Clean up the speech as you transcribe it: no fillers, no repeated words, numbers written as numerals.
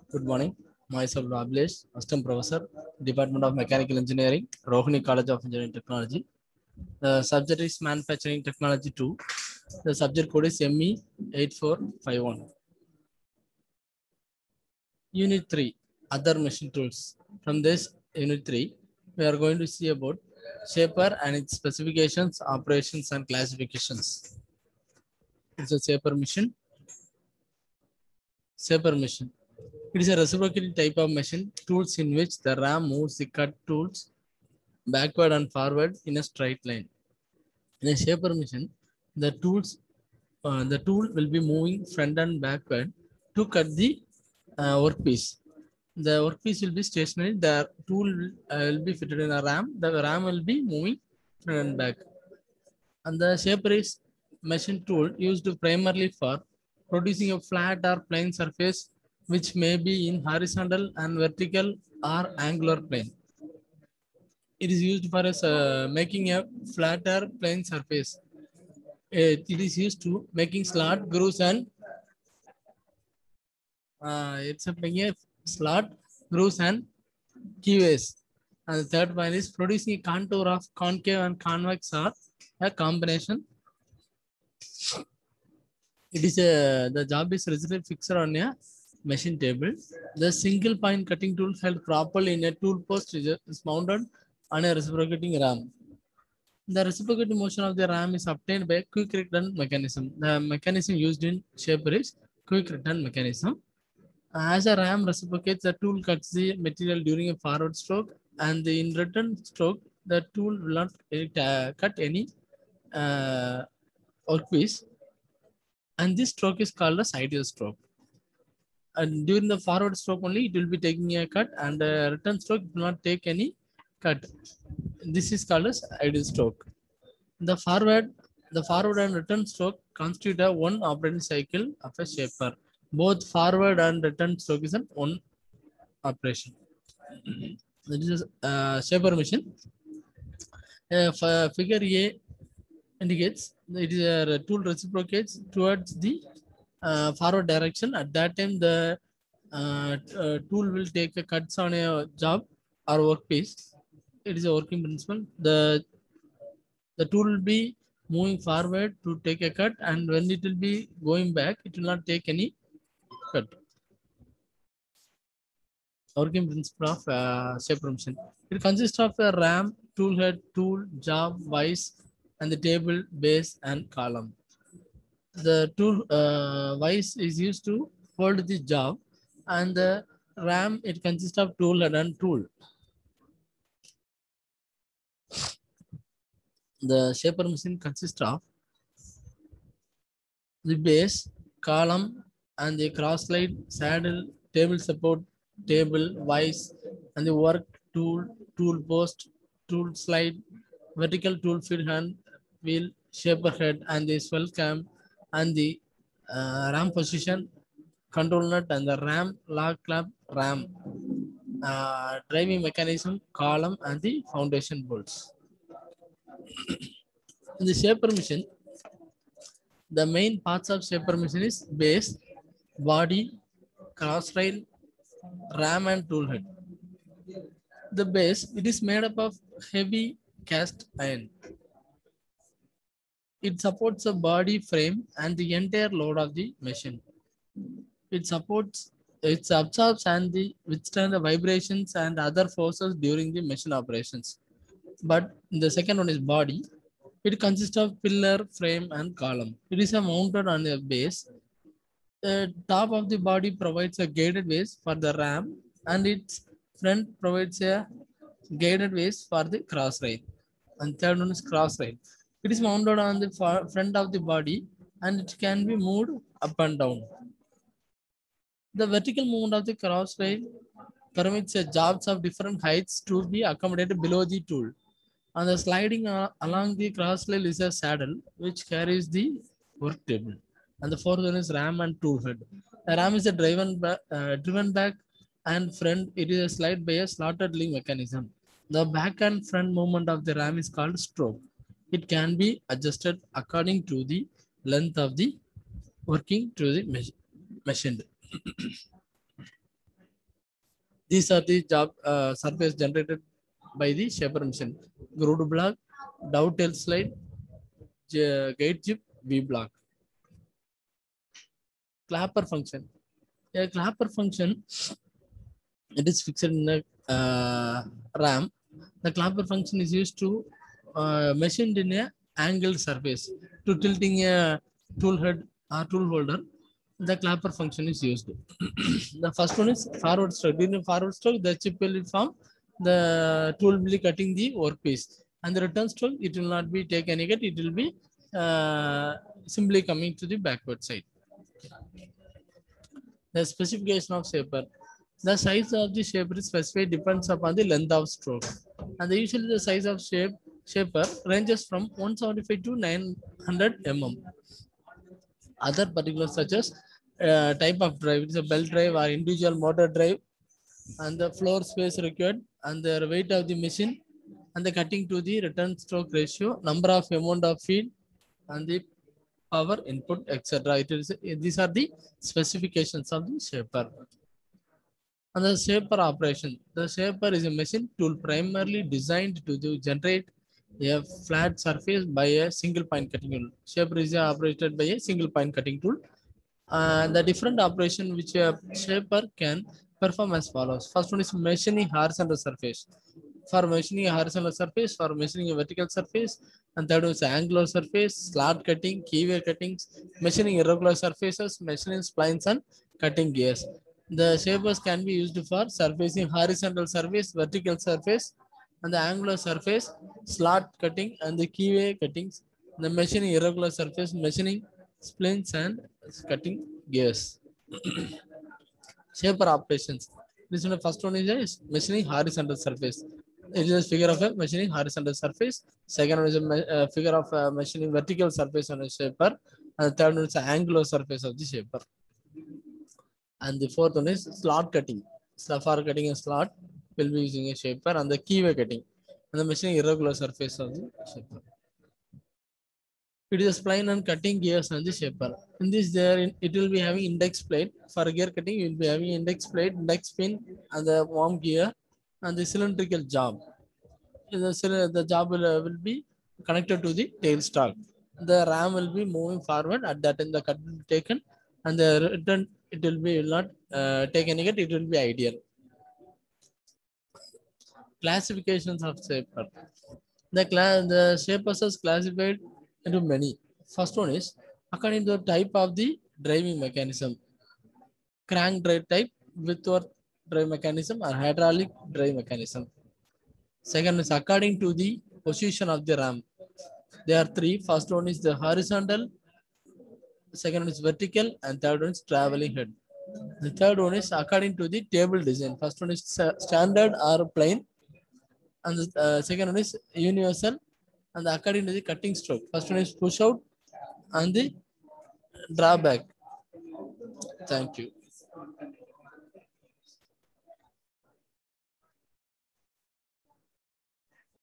Good morning. Myself Ablesh, Assistant Professor, Department of Mechanical Engineering, Rohini College of Engineering Technology. The subject is Manufacturing Technology 2. The subject code is ME8451. Unit 3, Other Machine Tools. From this Unit 3, we are going to see about shaper and its specifications, operations, and classifications. It's a shaper machine. Shaper machine. It is a reciprocating type of machine, tools in which the ram moves the cut tools backward and forward in a straight line. In a shaper machine, the tool will be moving front and backward to cut the workpiece. The workpiece will be stationary. The tool will be fitted in a ram. The ram will be moving front and back. And the shaper is machine tool used primarily for producing a flat or plane surface which may be in horizontal and vertical or angular plane. It is used for making a flatter plane surface. It is used to making slot, grooves, and it's a slot, grooves, and keyways. And the third one is producing a contour of concave and convex or a combination. It is the job is rigidly fixed on a machine table. The single point cutting tool held properly in a tool post is mounted on a reciprocating ram. The reciprocating motion of the ram is obtained by a quick return mechanism. The mechanism used in shaper is quick return mechanism. As a ram reciprocates, the tool cuts the material during a forward stroke, and in return stroke, the tool will not cut any workpiece. And this stroke is called a ideal stroke. And during the forward stroke only, it will be taking a cut, and the return stroke will not take any cut. This is called as ideal stroke. The forward and return stroke constitute a one operating cycle of a shaper. Both forward and return stroke is an one operation. This is a shaper machine. Figure A indicates it is a tool reciprocates towards the forward direction. At that time, the tool will take a cuts on a job or workpiece. It is a working principle. The tool will be moving forward to take a cut, and when it will be going back, it will not take any cut. Working principle of shaper machine. It consists of a ram, tool head, tool, job, vise, and the table, base, and column. The tool vise is used to hold the job, and the ram, it consists of tool head and tool. The shaper machine consists of the base, column, and the cross slide, saddle, table support, table, vise, and the work tool, tool post, tool slide, vertical tool feed hand, wheel, shaper head, and the swell cam, and the ram position, control nut, and the ram, lock clamp, ram, driving mechanism, column, and the foundation bolts. In the shaper machine, the main parts of shaper machine is base, body, cross rail, ram, and tool head. The base, it is made up of heavy cast iron. It supports the body frame and the entire load of the machine. It absorbs and withstand the vibrations and other forces during the machine operations. But the second one is body. It consists of pillar, frame, and column. It is mounted on a base. The top of the body provides a guided ways for the ram, and its front provides a guided ways for the cross rail. And third one is cross rail. It is mounted on the front of the body, and it can be moved up and down. The vertical movement of the cross rail permits jobs of different heights to be accommodated below the tool. And the sliding along the cross rail is a saddle which carries the work table. And the fourth one is ram and tool head. The ram is driven back and front. It is a slide by a slotted link mechanism. The back and front movement of the ram is called stroke. It can be adjusted according to the length of the working to the machine. These are the job surface generated by the shaper machine. Groove block, dovetail slide, gate jib, V block. Clapper function. A clapper function, it is fixed in a RAM. The clapper function is used to machined in a angled surface to tilting a tool head or tool holder. The clapper function is used. The first one is forward stroke. During forward stroke, the chip will form, the tool will be cutting the workpiece, and the return stroke, it will not be take any cut, it will be simply coming to the backward side. The specification of shaper. The size of the shaper is specified depends upon the length of stroke. And usually the size of shaper ranges from 175 to 900 mm. Other particulars such as type of drive, it's a belt drive or individual motor drive, and the floor space required, and the weight of the machine, and the cutting to the return stroke ratio, number of amount of feed, and the power input, etc. These are the specifications of the shaper. And the shaper operation. The shaper is a machine tool primarily designed to generate a flat surface by a single point cutting tool. Shaper is operated by a single point cutting tool. And the different operation which a shaper can perform as follows. First one is machining horizontal surface. For machining a horizontal surface, for machining a vertical surface, and third is angular surface, slot cutting, keyway cuttings, machining irregular surfaces, machining splines, and cutting gears. The shapers can be used for surfacing horizontal surface, vertical surface, and the angular surface, slot cutting, and the keyway cuttings. The machining irregular surface, machining splines, and cutting gears. Shaper operations. This one, the first one is machining horizontal surface. It is a figure of a machining horizontal surface. Second one is a figure of machining vertical surface on a shaper. And the third one is an angular surface of the shaper. And the fourth one is slot cutting. So for cutting a slot, we'll be using a shaper, and the keyway cutting, and the machining irregular surface of the shaper. It is a spline and cutting gears on the shaper. In this, it will be having index plate. For gear cutting, you will be having index plate, index pin, and the worm gear, and the cylindrical job. The job will be connected to the tail stalk. The ram will be moving forward. At that time, the cut will be taken, and the return, it will be will not take any cut. It will be ideal. Classifications of shaper. The shapers is classified into many. First one is according to the type of the driving mechanism. Crank drive type, with or drive mechanism, or hydraulic drive mechanism. Second is according to the position of the ram. There are three. First one is the horizontal, second one is vertical, and third one is traveling head. The third one is according to the table design. First one is standard or plain, and the second one is universal, and according to the cutting stroke. First one is push out and the drawback. Thank you.